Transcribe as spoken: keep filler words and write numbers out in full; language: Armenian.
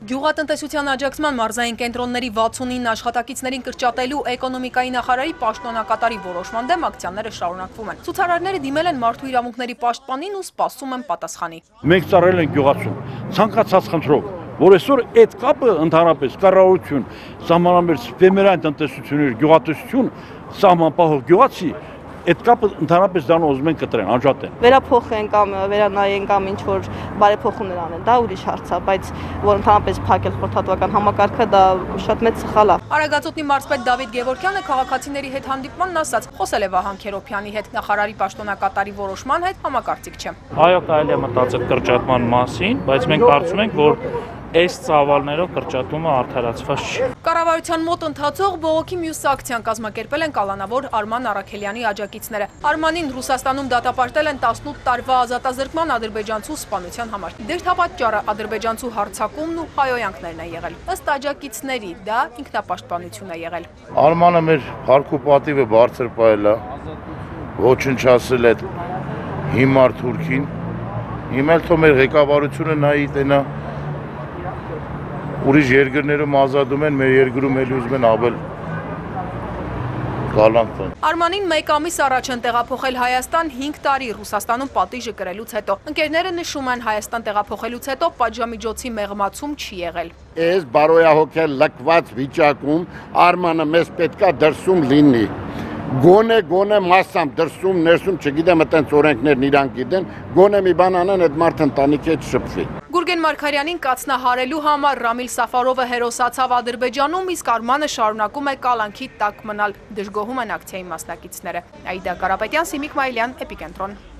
Գյուղատնտեսության աջակցման մարզային կենտրոնների վաթսունինը աշխատակիցներին կրճատելու էկոնոմիկայի նախարարի պաշտոնակատարի որոշման դեմ ակցիաները շարունակվում են։ Ցուցարարները դիմել են մարդու իրավունքների պաշտպանին ու սպասում են պատասխանի։ Մենք ծառայել ենք գյուղացուն, ցանկացած խնդրով, որ այսօր այդ կապը ընդհանրապես կառավարություն, սահմանամերձ ֆերմերային տնտեսություններ, գյուղատնտեսություն, սահմանապահով գյուղացի այդ կապը ընդհանրապես դառնա ուզում են կտրեն, անջատեն։ Վերափոխեն կամ վերանայեն կամ ինչ որ բարեփոխումներ անեն, դա ուրիշ հարց է, բայց որ ընդհանրապես փակել խորհրդատվական համակարգը դա շատ մեծ սխալ է։ Արագածոտնի մարզպետ Դավիթ Գևորգյանը քաղաքացիների հետ հանդիպմանն ասաց, խոսել է Վահան Քերոփյանի հետ, նախարարի պաշտոնակատարի որոշման հետ համակարծիք չէ։ Այո, կարելի է մտածել կրճատման մասին, բայց մենք կարծում ենք, որ այս ծավալներով կրճատումը արդարացված չի։ Կառավարության մոտ ընթացող Բողոքի Մյուս ակցիան կազմակերպել են կալանավոր Արման Առաքելյանի աջակիցները։ Արմանին Ռուսաստանում դատապարտել են տասնութ տարվա ազատազրկման ադրբեջանցու սպանության համար։ Դերթապատճառը ադրբեջանցու հարձակումն ու հայոյանքներն են եղել։ Ըստ աջակիցների դա ինքնապաշտպանություն է եղել։ Արմանը մեր փառք ու պատիվը բարձր պահել է, ոչնչացել է հիմար թուրքին։ Հիմա էլ թող մեր ղեկավարությունը նայի տենա ուրիշ երկրներում ազատում են, մեր երկրում էլ ուզում են ավել գալանտ են։ Արմանին մեկ ամիս առաջ են տեղափոխել Հայաստան հինգ տարի Ռուսաստանում պատիժը կրելուց հետո։ Ընկերները նշում են Հայաստան տեղափոխելուց հետո պատժամիջոցի մեղմացում չի եղել։ Այս բարոյահոգել լքված վիճակում Արմանը մեզ պետքա դրսում լինի։ Գոնե գոնե մասամբ դրսում ներսում չգիտեմ այտենց օրենքներն իրանք գիտեն, գոնե մի բան անեն այդ մարդ ընտանիքի հետ շփվի։ Գուրգեն Մարգարյանին կացնահարելու համար Ռամիլ Սաֆարովը հերոսացավ Ադրբեջանում, իսկ Արմանը շարունակում է կալանքի տակ մնալ, դժգոհում են ակցիայի մասնակիցները։ Այդա Կարապետյան, Սիմիկ Մայլյան, Էպիկենտրոն։